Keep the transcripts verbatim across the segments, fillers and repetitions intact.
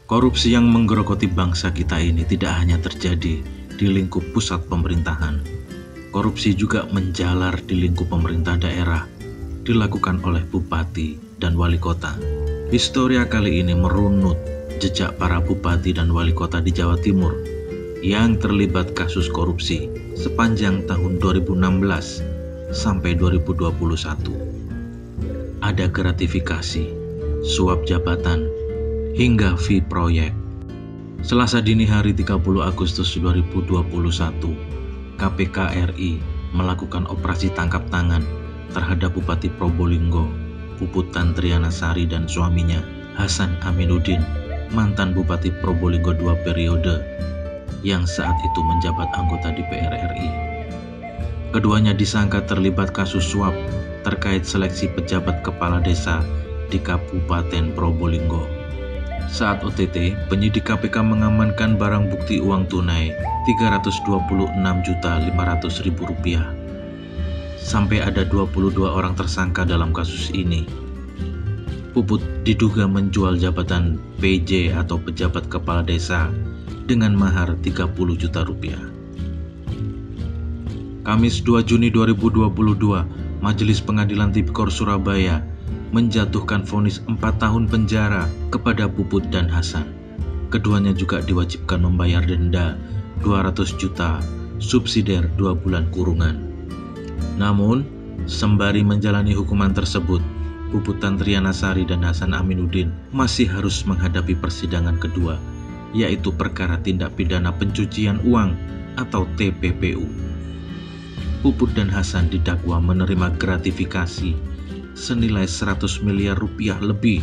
Korupsi yang menggerogoti bangsa kita ini tidak hanya terjadi di lingkup pusat pemerintahan. Korupsi juga menjalar di lingkup pemerintah daerah, dilakukan oleh bupati dan wali kota. Historia kali ini merunut jejak para bupati dan wali kota di Jawa Timur yang terlibat kasus korupsi sepanjang tahun dua ribu enam belas sampai dua ribu dua puluh satu. Ada gratifikasi, suap jabatan, hingga fee proyek. Selasa dini hari tiga puluh Agustus dua ribu dua puluh satu, K P K R I melakukan operasi tangkap tangan terhadap Bupati Probolinggo, Puput Tantriana Sari dan suaminya, Hasan Aminuddin, mantan Bupati Probolinggo dua periode, yang saat itu menjabat anggota D P R R I. Keduanya disangka terlibat kasus suap terkait seleksi pejabat kepala desa di Kabupaten Probolinggo. Saat O T T, penyidik K P K mengamankan barang bukti uang tunai tiga ratus dua puluh enam juta lima ratus ribu rupiah. Sampai ada dua puluh dua orang tersangka dalam kasus ini. Puput diduga menjual jabatan P J atau pejabat kepala desa dengan mahar tiga puluh juta rupiah. Kamis dua Juni dua ribu dua puluh dua, Majelis Pengadilan Tipikor Surabaya menjatuhkan vonis empat tahun penjara kepada Puput dan Hasan. Keduanya juga diwajibkan membayar denda dua ratus juta, subsidiar dua bulan kurungan. Namun, sembari menjalani hukuman tersebut, Puput Tantriana Sari dan Hasan Aminuddin masih harus menghadapi persidangan kedua, yaitu perkara tindak pidana pencucian uang atau T P P U. Puput dan Hasan didakwa menerima gratifikasi senilai seratus miliar rupiah lebih.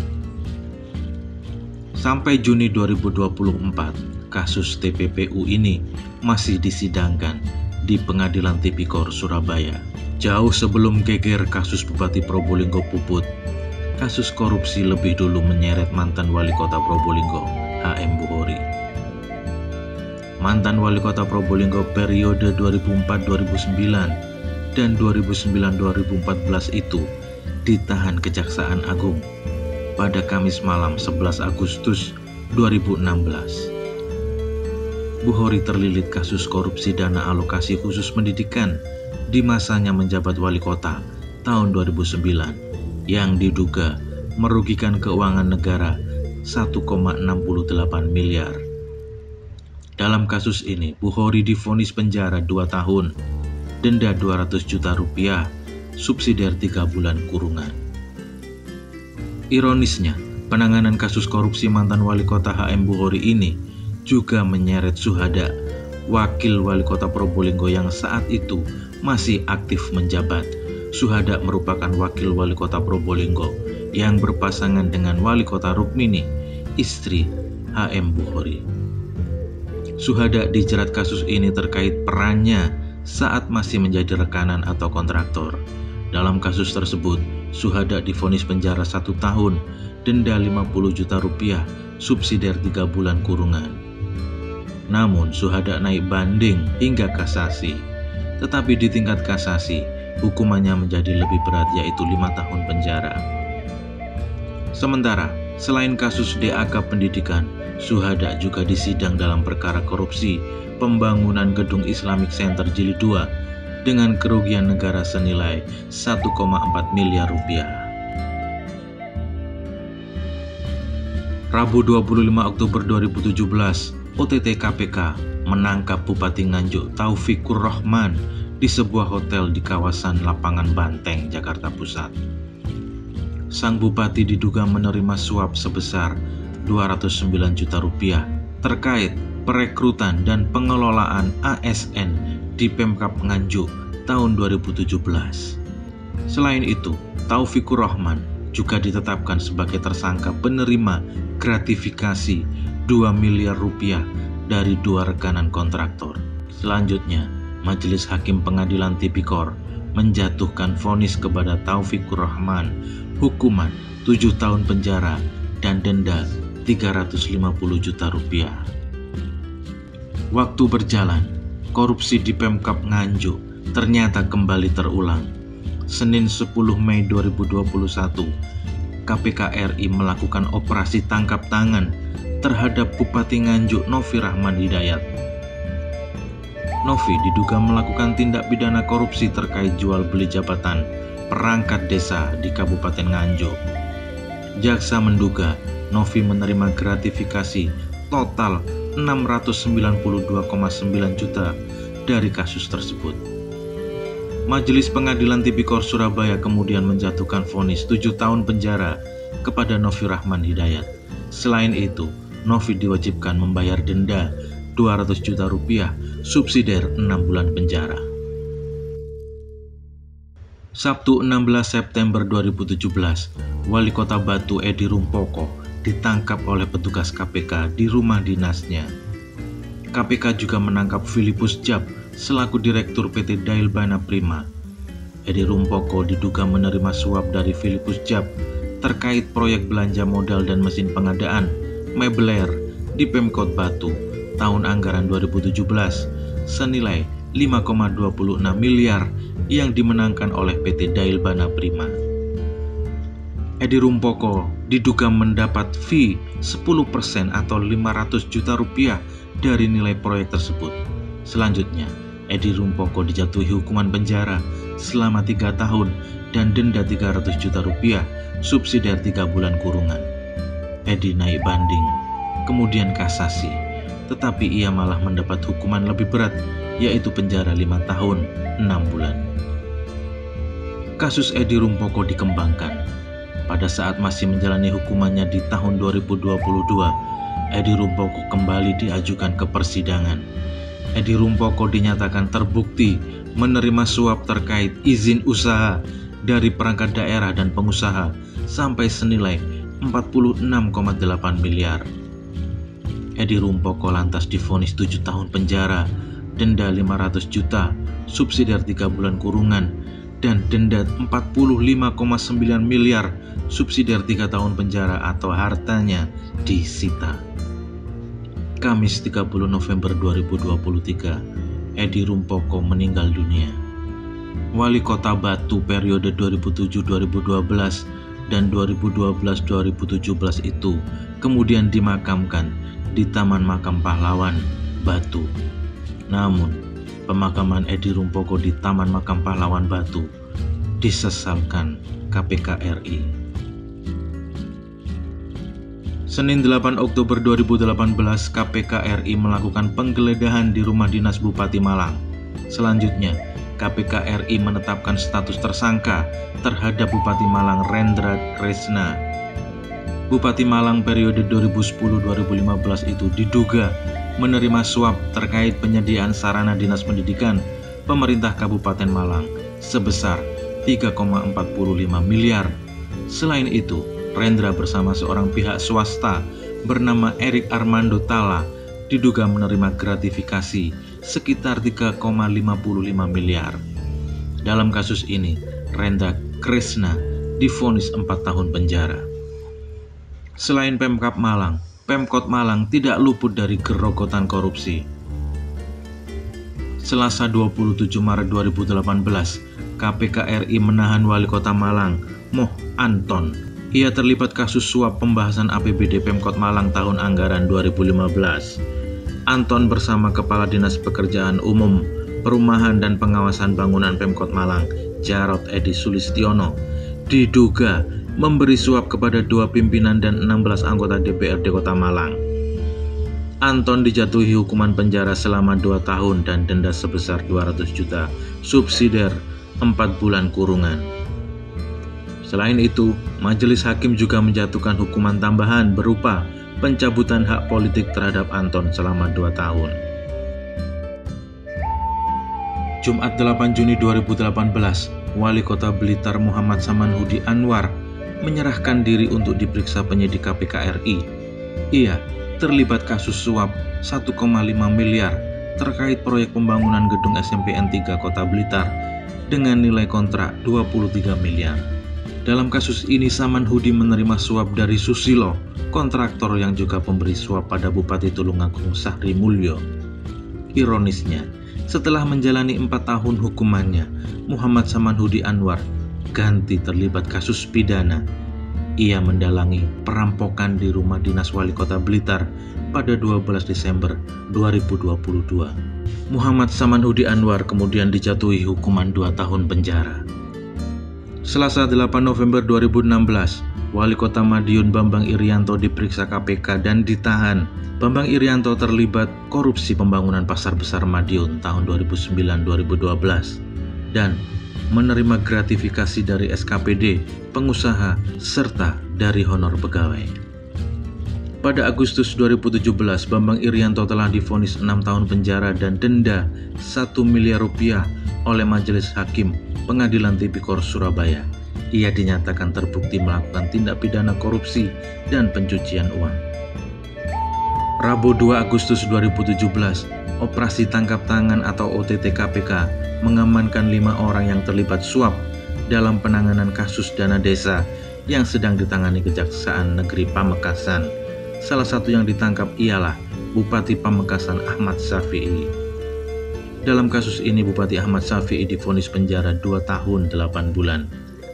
Sampai Juni dua ribu dua puluh empat, kasus T P P U ini masih disidangkan di Pengadilan Tipikor Surabaya. Jauh sebelum geger kasus Bupati Probolinggo Puput, kasus korupsi lebih dulu menyeret mantan wali kota Probolinggo, H M Buhori. Mantan wali kota Probolinggo periode dua ribu empat sampai dua ribu sembilan dan dua ribu sembilan sampai dua ribu empat belas itu ditahan Kejaksaan Agung pada Kamis malam sebelas Agustus dua ribu enam belas. Buhori terlilit kasus korupsi dana alokasi khusus pendidikan di masanya menjabat wali kota tahun dua ribu sembilan yang diduga merugikan keuangan negara satu koma enam delapan miliar. Dalam kasus ini, Buhori divonis penjara dua tahun, denda dua ratus juta rupiah, subsidiar tiga bulan kurungan. Ironisnya, penanganan kasus korupsi mantan wali kota H M Buhori ini juga menyeret Suhada, wakil wali kota Probolinggo yang saat itu masih aktif menjabat. Suhada merupakan wakil wali kota Probolinggo yang berpasangan dengan wali kota Rukmini, istri H M Buhori. Suhada dijerat kasus ini terkait perannya saat masih menjadi rekanan atau kontraktor. Dalam kasus tersebut, Suhada divonis penjara satu tahun, denda lima puluh juta rupiah, subsidiar tiga bulan kurungan. Namun, Suhada naik banding hingga kasasi. Tetapi di tingkat kasasi, hukumannya menjadi lebih berat, yaitu lima tahun penjara. Sementara, selain kasus D A K pendidikan, Suhada juga disidang dalam perkara korupsi pembangunan gedung Islamic Center Jilid dua dengan kerugian negara senilai satu koma empat miliar rupiah. Rabu dua puluh lima Oktober dua ribu tujuh belas, O T T K P K menangkap Bupati Nganjuk Taufikur Rahman di sebuah hotel di kawasan Lapangan Banteng, Jakarta Pusat. Sang bupati diduga menerima suap sebesar dua ratus sembilan juta rupiah terkait perekrutan dan pengelolaan A S N di Pemkab Nganjuk tahun dua ribu tujuh belas. Selain itu, Taufikur Rahman juga ditetapkan sebagai tersangka penerima gratifikasi dua miliar rupiah dari dua rekanan kontraktor. Selanjutnya, Majelis Hakim Pengadilan Tipikor menjatuhkan vonis kepada Taufikur Rahman hukuman tujuh tahun penjara dan denda tiga ratus lima puluh juta rupiah. Waktu berjalan, korupsi di Pemkab Nganjuk ternyata kembali terulang. Senin sepuluh Mei dua ribu dua puluh satu, K P K R I melakukan operasi tangkap tangan terhadap Bupati Nganjuk Novi Rahman Hidayat. Novi diduga melakukan tindak pidana korupsi terkait jual beli jabatan perangkat desa di Kabupaten Nganjuk. Jaksa menduga Novi menerima gratifikasi total enam ratus sembilan puluh dua koma sembilan juta dari kasus tersebut. Majelis Pengadilan Tipikor Surabaya kemudian menjatuhkan vonis tujuh tahun penjara kepada Novi Rahman Hidayat. Selain itu, Novi diwajibkan membayar denda dua ratus juta rupiah, subsidiar enam bulan penjara. Sabtu enam belas September dua ribu tujuh belas, Wali Kota Batu Edi Rumpoko ditangkap oleh petugas K P K di rumah dinasnya. K P K juga menangkap Filipus Jab selaku Direktur P T Dailbana Prima. Edi Rumpoko diduga menerima suap dari Filipus Jab terkait proyek belanja modal dan mesin pengadaan Mebler di Pemkot Batu tahun anggaran dua ribu tujuh belas senilai lima koma dua enam miliar yang dimenangkan oleh P T Dailbana Prima. Edi Rumpoko diduga mendapat fee sepuluh persen atau lima ratus juta rupiah dari nilai proyek tersebut. Selanjutnya, Edi Rumpoko dijatuhi hukuman penjara selama tiga tahun dan denda tiga ratus juta rupiah, subsidiar tiga bulan kurungan. Edi naik banding, kemudian kasasi, tetapi ia malah mendapat hukuman lebih berat, yaitu penjara lima tahun, enam bulan. Kasus Edi Rumpoko dikembangkan. Pada saat masih menjalani hukumannya di tahun dua ribu dua puluh dua, Edi Rumpoko kembali diajukan ke persidangan. Edi Rumpoko dinyatakan terbukti menerima suap terkait izin usaha dari perangkat daerah dan pengusaha sampai senilai empat puluh enam koma delapan miliar. Edi Rumpoko lantas divonis tujuh tahun penjara, denda lima ratus juta, subsidiar tiga bulan kurungan, dan denda empat puluh lima koma sembilan miliar, subsidiar tiga tahun penjara atau hartanya disita. Kamis tiga puluh November dua ribu dua puluh tiga, Edi Rumpoko meninggal dunia. Wali Kota Batu periode dua ribu tujuh sampai dua ribu dua belas dan dua ribu dua belas sampai dua ribu tujuh belas itu kemudian dimakamkan di Taman Makam Pahlawan, Batu. Namun, pemakaman Edi Rumpoko di Taman Makam Pahlawan Batu disesalkan K P K R I. Senin delapan Oktober dua ribu delapan belas, K P K R I melakukan penggeledahan di rumah dinas Bupati Malang. Selanjutnya, K P K R I menetapkan status tersangka terhadap Bupati Malang Rendra Kresna. Bupati Malang periode dua ribu sepuluh sampai dua ribu lima belas itu diduga menerima suap terkait penyediaan sarana dinas pendidikan pemerintah Kabupaten Malang sebesar tiga koma empat lima miliar. Selain itu, Rendra bersama seorang pihak swasta bernama Erik Armando Tala diduga menerima gratifikasi sekitar tiga koma lima lima miliar. Dalam kasus ini, Rendra Kresna divonis empat tahun penjara. Selain Pemkab Malang, Pemkot Malang tidak luput dari gerogotan korupsi. Selasa dua puluh tujuh Maret dua ribu delapan belas, K P K R I menahan Wali Kota Malang, Moh Anton. Ia terlibat kasus suap pembahasan A P B D Pemkot Malang tahun anggaran dua ribu lima belas. Anton bersama Kepala Dinas Pekerjaan Umum, Perumahan dan Pengawasan Bangunan Pemkot Malang, Jarod Edi Sulistiono, diduga memberi suap kepada dua pimpinan dan enam belas anggota D P R D Kota Malang. Anton dijatuhi hukuman penjara selama dua tahun dan denda sebesar dua ratus juta, subsidiar empat bulan kurungan. Selain itu, majelis hakim juga menjatuhkan hukuman tambahan berupa pencabutan hak politik terhadap Anton selama dua tahun. Jumat delapan Juni dua ribu delapan belas, Wali Kota Blitar Muhammad Samanhudi Anwar menyerahkan diri untuk diperiksa penyidik K P K R I. Ia terlibat kasus suap satu koma lima miliar terkait proyek pembangunan gedung S M P N tiga Kota Blitar dengan nilai kontrak dua puluh tiga miliar. Dalam kasus ini, Samanhudi menerima suap dari Susilo, kontraktor yang juga pemberi suap pada Bupati Tulungagung Sahri Mulyo. Ironisnya, setelah menjalani empat tahun hukumannya, Muhammad Samanhudi Anwar ganti terlibat kasus pidana. Ia mendalangi perampokan di rumah dinas wali kota Blitar pada dua belas Desember dua ribu dua puluh dua. Muhammad Samanhudi Anwar kemudian dijatuhi hukuman dua tahun penjara. Selasa delapan November dua ribu enam belas, Wali Kota Madiun Bambang Irianto diperiksa K P K dan ditahan. Bambang Irianto terlibat korupsi pembangunan Pasar Besar Madiun tahun dua ribu sembilan sampai dua ribu dua belas dan menerima gratifikasi dari S K P D, pengusaha, serta dari honor pegawai. Pada Agustus dua ribu tujuh belas, Bambang Irianto telah divonis enam tahun penjara dan denda satu miliar rupiah oleh Majelis Hakim Pengadilan Tipikor Surabaya. Ia dinyatakan terbukti melakukan tindak pidana korupsi dan pencucian uang. Rabu dua Agustus dua ribu tujuh belas, Operasi Tangkap Tangan atau O T T K P K mengamankan lima orang yang terlibat suap dalam penanganan kasus dana desa yang sedang ditangani Kejaksaan Negeri Pamekasan. Salah satu yang ditangkap ialah Bupati Pamekasan Ahmad Syafi'i. Dalam kasus ini Bupati Ahmad Syafi'i divonis penjara dua tahun delapan bulan.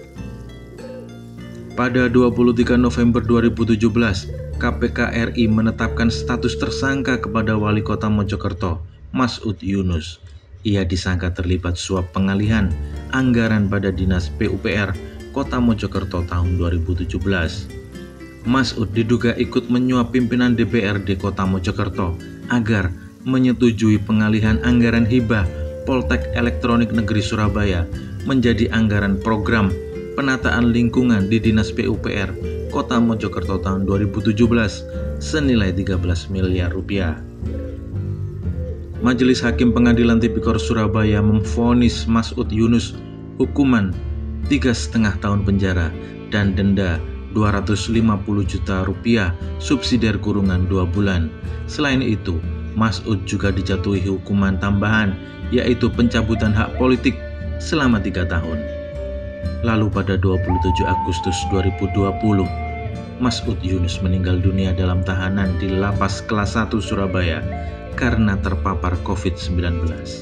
Pada dua puluh tiga November dua ribu tujuh belas, K P K R I menetapkan status tersangka kepada Wali Kota Mojokerto, Masud Yunus. Ia disangka terlibat suap pengalihan anggaran pada Dinas P U P R Kota Mojokerto tahun dua ribu tujuh belas. Masud diduga ikut menyuap pimpinan D P R D Kota Mojokerto agar menyetujui pengalihan anggaran hibah Poltek Elektronik Negeri Surabaya menjadi anggaran program penataan lingkungan di Dinas P U P R Kota Mojokerto tahun dua ribu tujuh belas senilai tiga belas miliar rupiah. Majelis Hakim Pengadilan Tipikor Surabaya memvonis Masud Yunus hukuman tiga setengah tahun penjara dan denda dua ratus lima puluh juta rupiah subsidiar kurungan dua bulan. Selain itu, Masud juga dijatuhi hukuman tambahan yaitu pencabutan hak politik selama tiga tahun. Lalu pada dua puluh tujuh Agustus dua ribu dua puluh, Masud Yunus meninggal dunia dalam tahanan di Lapas Kelas satu Surabaya karena terpapar covid sembilan belas.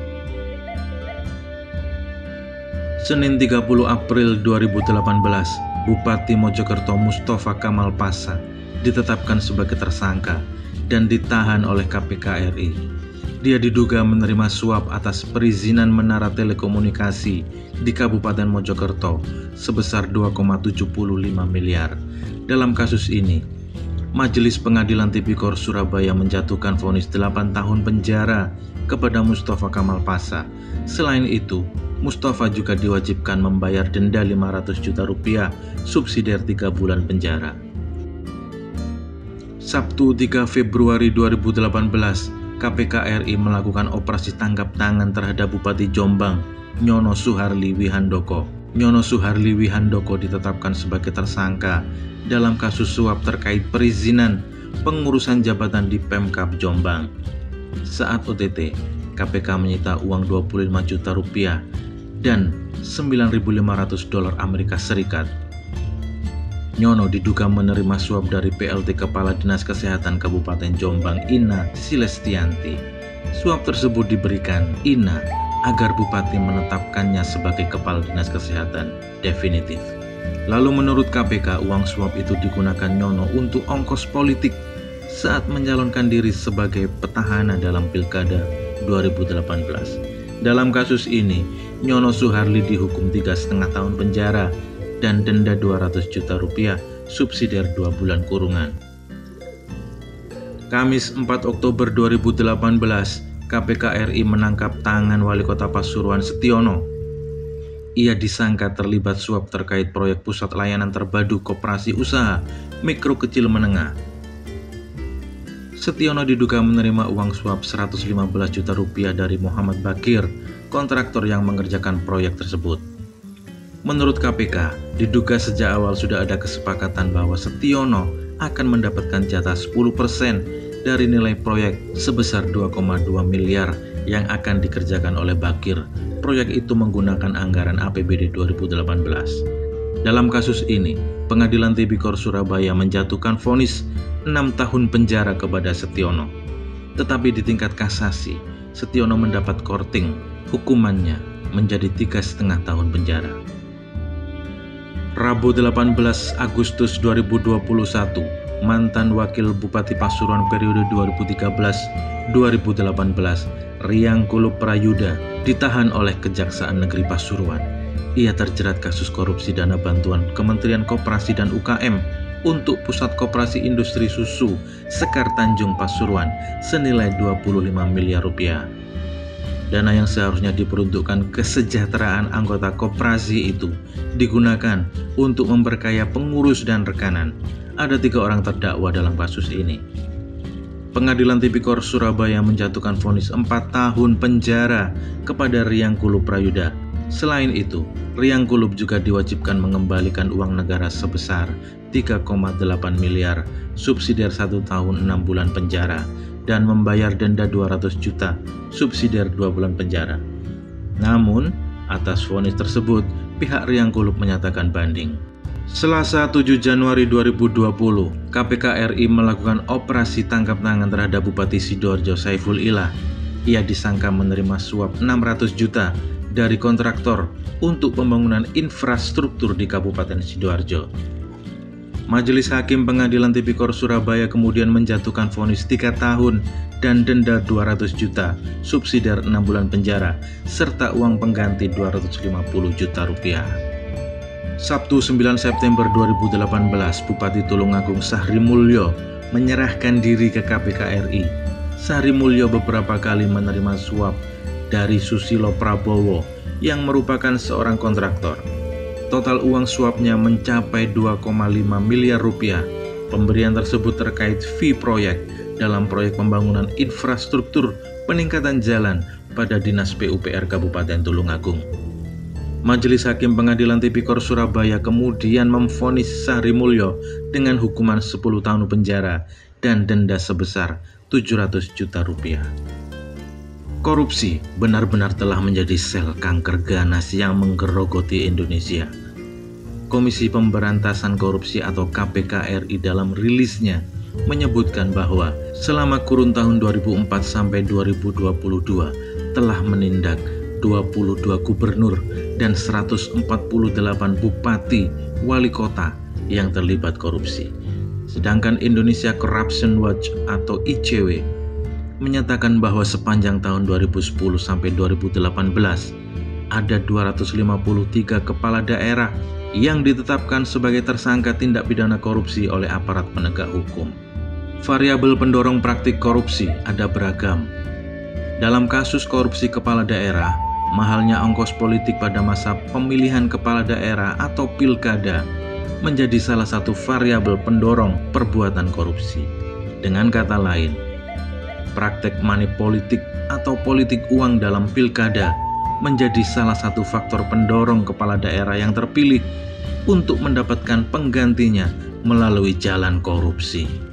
Senin tiga puluh April dua ribu delapan belas, Bupati Mojokerto Mustafa Kamal Pasa ditetapkan sebagai tersangka dan ditahan oleh K P K R I. Dia diduga menerima suap atas perizinan menara telekomunikasi di Kabupaten Mojokerto sebesar dua koma tujuh lima miliar. Dalam kasus ini, Majelis Pengadilan Tipikor Surabaya menjatuhkan vonis delapan tahun penjara kepada Mustafa Kamal Pasa. Selain itu, Mustafa juga diwajibkan membayar denda lima ratus juta rupiah subsidiar tiga bulan penjara. Sabtu tiga Februari dua ribu delapan belas, K P K R I melakukan operasi tangkap tangan terhadap Bupati Jombang, Nyono Suharli Wihandoko. Nyono Suharli Wihandoko ditetapkan sebagai tersangka dalam kasus suap terkait perizinan pengurusan jabatan di Pemkab Jombang. Saat O T T, K P K menyita uang dua puluh lima juta rupiah dan sembilan ribu lima ratus dolar Amerika Serikat. Nyono diduga menerima suap dari P L T Kepala Dinas Kesehatan Kabupaten Jombang, Ina Silestianti. Suap tersebut diberikan Ina agar Bupati menetapkannya sebagai Kepala Dinas Kesehatan definitif. Lalu menurut K P K, uang suap itu digunakan Nyono untuk ongkos politik saat mencalonkan diri sebagai petahana dalam Pilkada dua ribu delapan belas. Dalam kasus ini, Nyono Suharli dihukum tiga setengah tahun penjara dan denda dua ratus juta rupiah subsidiar dua bulan kurungan. Kamis empat Oktober dua ribu delapan belas, K P K R I menangkap tangan Wali Kota Pasuruan Setiono. Ia disangka terlibat suap terkait proyek Pusat Layanan Terpadu Koperasi Usaha Mikro Kecil Menengah. Setiono diduga menerima uang suap seratus lima belas juta rupiah dari Muhammad Bakir, kontraktor yang mengerjakan proyek tersebut. Menurut K P K, diduga sejak awal sudah ada kesepakatan bahwa Setiono akan mendapatkan jatah sepuluh persen dari nilai proyek sebesar dua koma dua miliar yang akan dikerjakan oleh Bakir. Proyek itu menggunakan anggaran A P B D dua ribu delapan belas. Dalam kasus ini, Pengadilan Tipikor Surabaya menjatuhkan vonis enam tahun penjara kepada Setiono. Tetapi di tingkat kasasi, Setiono mendapat korting, hukumannya menjadi tiga setengah tahun penjara. Rabu delapan belas Agustus dua ribu dua puluh satu, mantan Wakil Bupati Pasuruan periode dua ribu tiga belas sampai dua ribu delapan belas, Riang Kulup Prayudha, ditahan oleh Kejaksaan Negeri Pasuruan. Ia terjerat kasus korupsi dana bantuan Kementerian Koperasi dan U K M untuk Pusat Koperasi Industri Susu Sekar Tanjung Pasuruan senilai dua puluh lima miliar rupiah. Dana yang seharusnya diperuntukkan kesejahteraan anggota koperasi itu digunakan untuk memperkaya pengurus dan rekanan. Ada tiga orang terdakwa dalam kasus ini. Pengadilan Tipikor Surabaya menjatuhkan vonis empat tahun penjara kepada Riang Kulup Prayudha. Selain itu, Riang Kulup juga diwajibkan mengembalikan uang negara sebesar tiga koma delapan miliar, subsidiar satu tahun enam bulan penjara, dan membayar denda dua ratus juta, subsidiar dua bulan penjara. Namun, atas vonis tersebut, pihak Riang Kulup menyatakan banding. Selasa tujuh Januari dua ribu dua puluh, K P K R I melakukan operasi tangkap tangan terhadap Bupati Sidoarjo Saiful Ilah. Ia disangka menerima suap enam ratus juta dari kontraktor untuk pembangunan infrastruktur di Kabupaten Sidoarjo. Majelis Hakim Pengadilan Tipikor Surabaya kemudian menjatuhkan vonis tiga tahun dan denda dua ratus juta, subsidiar enam bulan penjara, serta uang pengganti dua ratus lima puluh juta rupiah. Sabtu sembilan September dua ribu delapan belas, Bupati Tulungagung Sahri Mulyo menyerahkan diri ke K P K R I. Sahri Mulyo beberapa kali menerima suap dari Susilo Prabowo yang merupakan seorang kontraktor. Total uang suapnya mencapai dua koma lima miliar rupiah. Pemberian tersebut terkait fee proyek dalam proyek pembangunan infrastruktur peningkatan jalan pada Dinas P U P R Kabupaten Tulungagung. Majelis Hakim Pengadilan Tipikor Surabaya kemudian memvonis Sahri Mulyo dengan hukuman sepuluh tahun penjara dan denda sebesar tujuh ratus juta rupiah. Korupsi benar-benar telah menjadi sel kanker ganas yang menggerogoti Indonesia. Komisi Pemberantasan Korupsi atau K P K R I dalam rilisnya menyebutkan bahwa selama kurun tahun dua ribu empat sampai dua ribu dua puluh dua telah menindak dua puluh dua gubernur dan seratus empat puluh delapan bupati wali kota yang terlibat korupsi. Sedangkan Indonesia Corruption Watch atau I C W menyatakan bahwa sepanjang tahun dua ribu sepuluh sampai dua ribu delapan belas ada dua ratus lima puluh tiga kepala daerah yang ditetapkan sebagai tersangka tindak pidana korupsi oleh aparat penegak hukum. Variabel pendorong praktik korupsi ada beragam. Dalam kasus korupsi kepala daerah, mahalnya ongkos politik pada masa pemilihan kepala daerah atau pilkada menjadi salah satu variabel pendorong perbuatan korupsi. Dengan kata lain, praktek money politik atau politik uang dalam pilkada menjadi salah satu faktor pendorong kepala daerah yang terpilih untuk mendapatkan penggantinya melalui jalan korupsi.